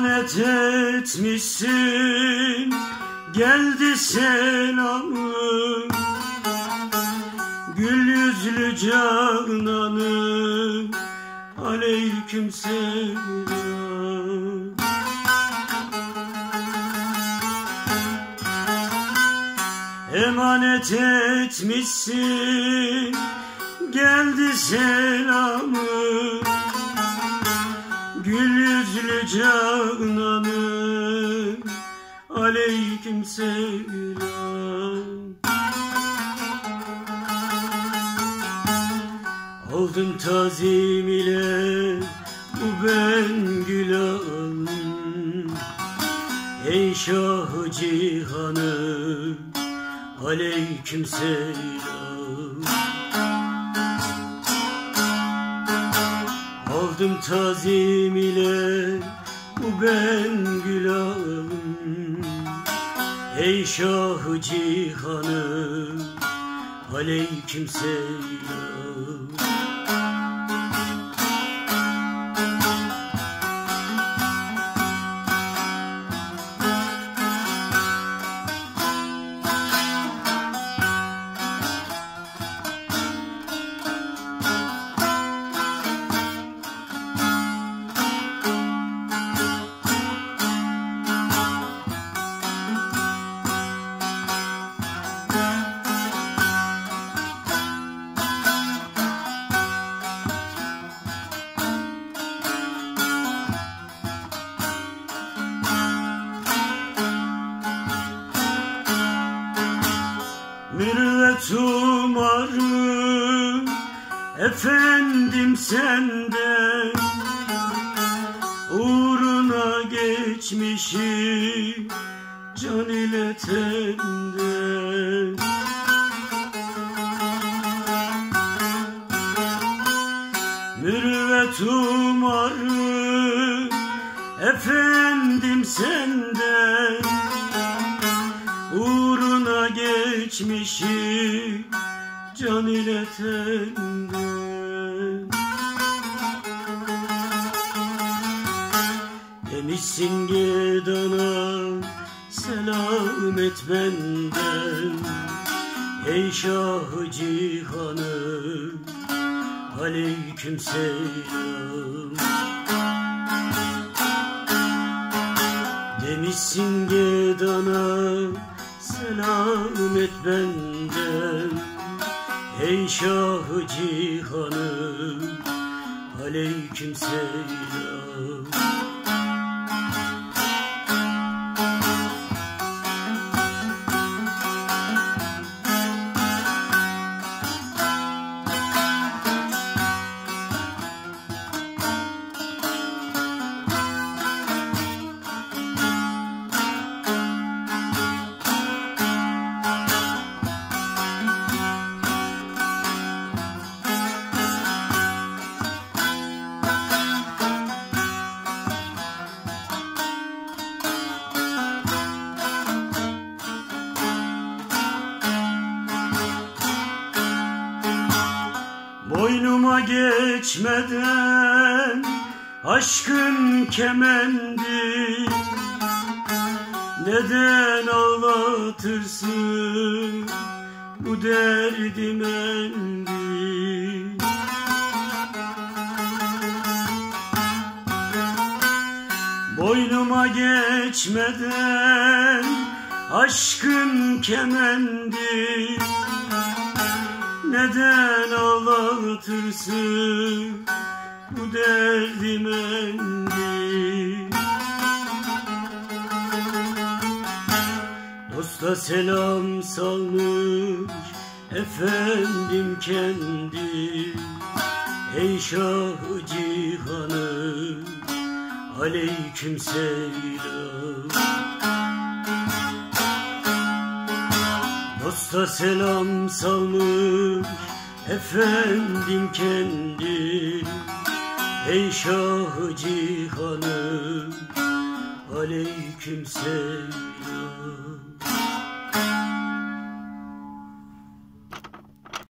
Emanet etmişsin, geldi selamı, gül yüzlü cananım, aleyküm selam. Emanet etmişsin, geldi selamı, gül yüzlü cananım, aleyküm selam. Aldım tazim ile bu ben gül ağım, ey Şah-ı Cihanım, aleyküm selam. Aldım tazim ile bu ben gül ağım, ey Şah-ı Cihanım, aleyküm selam. Mürvet umarım efendim senden, uğruna geçmişim can ile tenden. Mürvet umarım efendim senden, uğruna geçmişim can ile tenden. Demişsin gedana selam et benden, ey Şah-ı Cihanım, aleyküm selam. Demişsin gedana selam et benden, ey Şah-ı Cihanım, aleyküm selam. Boynuma geçmeden aşkın kemendi, neden ağlatırsın bu derdim endi? Boynuma geçmeden aşkın kemendi, neden ağlatırsın bu derdim endi? Dosta selam salmış efendim kendi, ey Şah-ı Cihanım, aleyküm selam. Dosta selam salmış efendim kendi, ey Şah-ı Cihanım, aleyküm selam.